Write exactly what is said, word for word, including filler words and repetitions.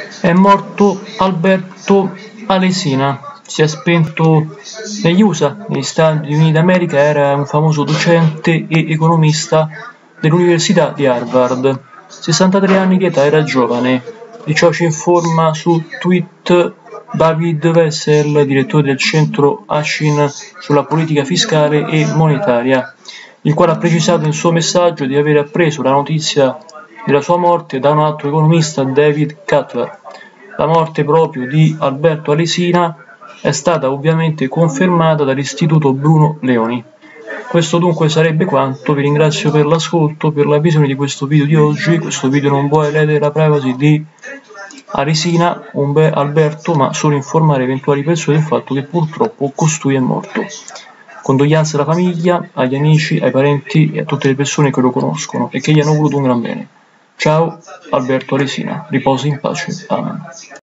È morto Alberto Alesina, si è spento negli U S A, negli Stati Uniti d'America. Era un famoso docente e economista dell'Università di Harvard. sessantatré anni di età, era giovane. Di ciò ci informa su tweet David Wessel, direttore del centro Ashin sulla politica fiscale e monetaria, il quale ha precisato nel suo messaggio di aver appreso la notizia della sua morte da un altro economista, David Cutler. La morte proprio di Alberto Alesina è stata ovviamente confermata dall'Istituto Bruno Leoni. Questo dunque sarebbe quanto. Vi ringrazio per l'ascolto, per la visione di questo video di oggi. Questo video non vuole ledere la privacy di Alesina, un bel Alberto, ma solo informare eventuali persone del fatto che purtroppo costui è morto. Condoglianze alla famiglia, agli amici, ai parenti e a tutte le persone che lo conoscono e che gli hanno voluto un gran bene. Ciao Alberto Alesina, riposi in pace. Amen.